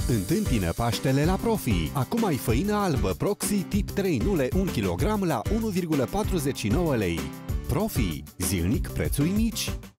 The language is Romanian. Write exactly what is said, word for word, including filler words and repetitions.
Întâmpină Paștele la Profi. Acum ai făină albă Proxi tip trei nule un kilogram la unu virgulă patruzeci și nouă lei. Profi. Zilnic prețuri mici.